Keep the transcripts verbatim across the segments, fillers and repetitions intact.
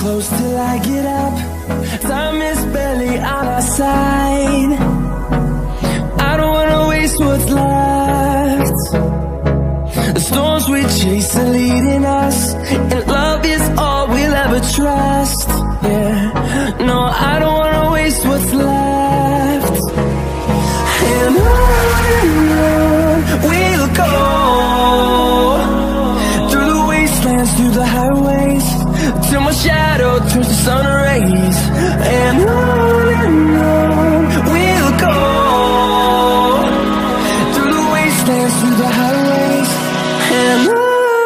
close till I get up. Time is barely on our side. I don't wanna waste what's left. The storms we chase are leading us, and love is all we'll ever trust. Yeah, no, I don't wanna waste what's left. And on and on we'll go, through the wastelands, through the highways, till my shadow turns to sun rays. And on and on we'll go, through the wastelands, through the highways, and on.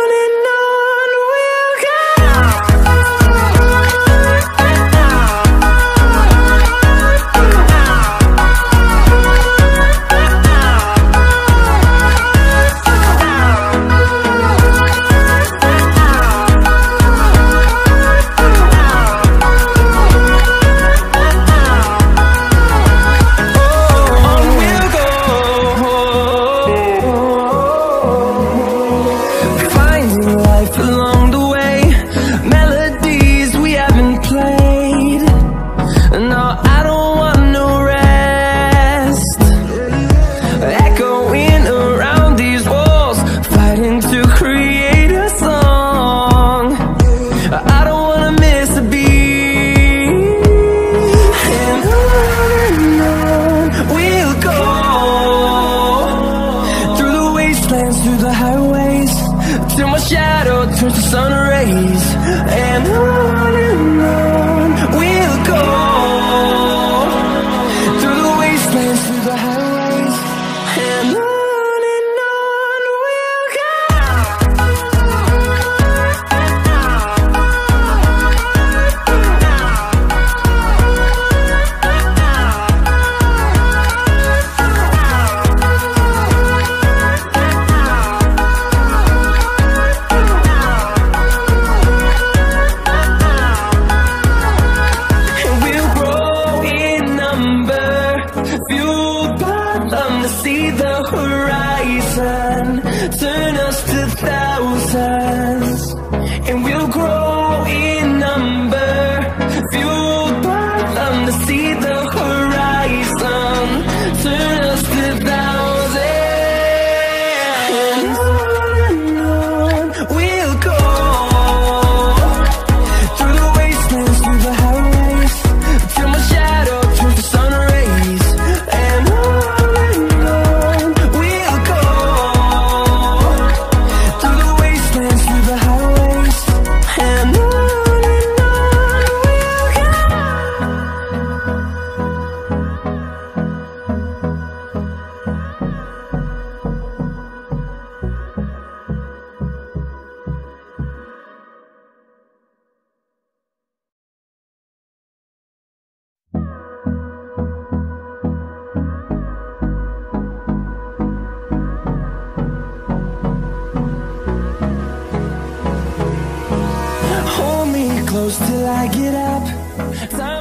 Through the highways, till my shadow turns to sun rays. And on and on we'll go, through the wastelands, through the highways, and on and on we'll go. See the horizon, turn us to thousands, and we'll grow in number, fueled by them. To see the horizon, turn us to thousands, and on and on we'll go, through the wastelands, through the highways, till my shadow turns to sun rays. And on close till I get up. Time